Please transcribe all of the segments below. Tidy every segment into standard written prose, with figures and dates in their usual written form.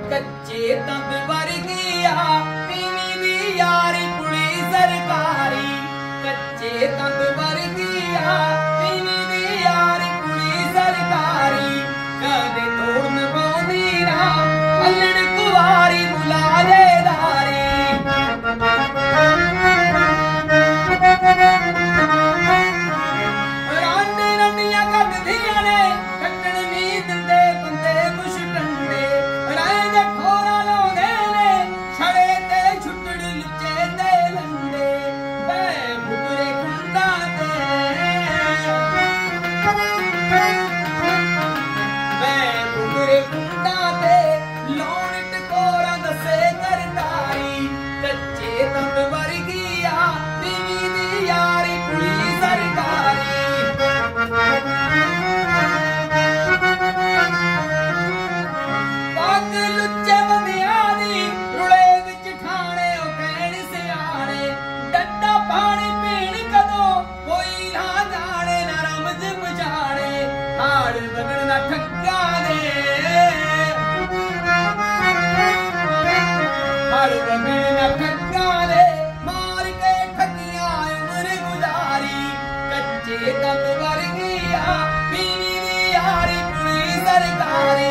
कच्चे तंद वर्गिया पीवी दी यारी कुड़ी सरकारी कच्चे तंद वर्गिया पीवी दी यारी कुड़ी सरकारी कदे तोड़ नभाउंदी ना अल्लड़ कुवारी मुलाजेदारी रांडे रंडियां कटदियां ने कटण नहीं दिंदे बंदे कुछ टंडे राए दे ठोरा लाउंदे ने छड़े ते छुट्टड़ लुच्चे ते लंडे बे बुगरे खुंदा ते बे बुगरे खुंदा ते लौण टकोरा दसे करतारी कच्चे तंद वर्गिया पीवी दी यारी कुड़ी सरकारी पग लुच्चे बंदियां दी रुले विच ठाणे ओ भैण सियाणे डड्डा पानी पीण कदों कोई ना जाने ना रमज पछाणे हाड़ बगड़ ना ठग्गा दे हाड़ बगड़ ना ठग्गा दे मार के ठगियां उम्र गुजारी कच्चे तंद वर्गिया पीवी दी यारी कुड़ी सरकारी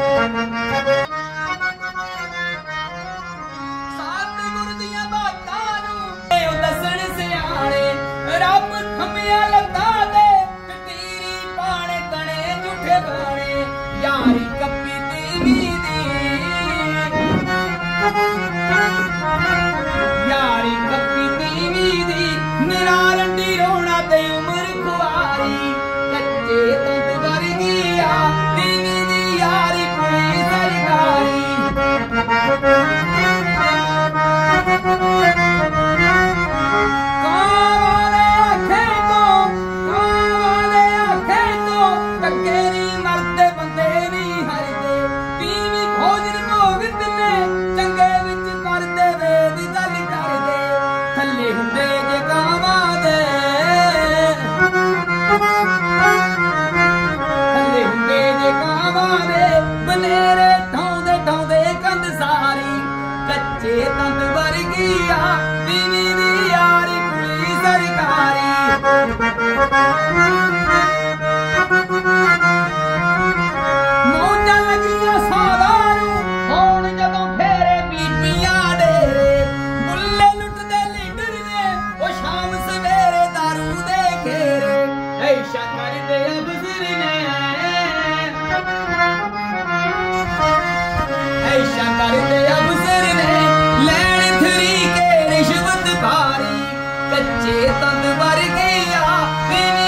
सतगुर दियां बातां नूं दसण सियाणे रब थम्मिया लत्तां ते कटीरी पाणे तणे झूठे बाणे यारी कप्पी तीवी दी यारी कप्पी तीवी दी निरा रंडी रोना ते उमर खुआरी कच्चे तंद वर्गिया पीवी दी यारी कुड़ी सरकारी कावाले आखे तो टक्के नी मरदे बंदे नी हरदे पीवी भोजन भोग तिन्ने चंगे विच करदे वेद गल करदे थल्ले हुंदे जे कावां दे थल्ले हुंदे जे कावां दे बनेरे ढाउंदे ढाउंदे कंध सारी कच्चे तंद वर्गिया पीवी दी यारी कुड़ी सरकारी मौजां लगियां साधां नूं होण जदों फेरे बीबियां डेरे बुल्ले लुटदे लीडर ने ओ शाम सवेरे दारू दे घेरे ऐशा करदे अफसर ने ऐशा करदे अफसर ने लैण थरी के रिश्वत भारी कच्चे तंद वर्गिया पीवी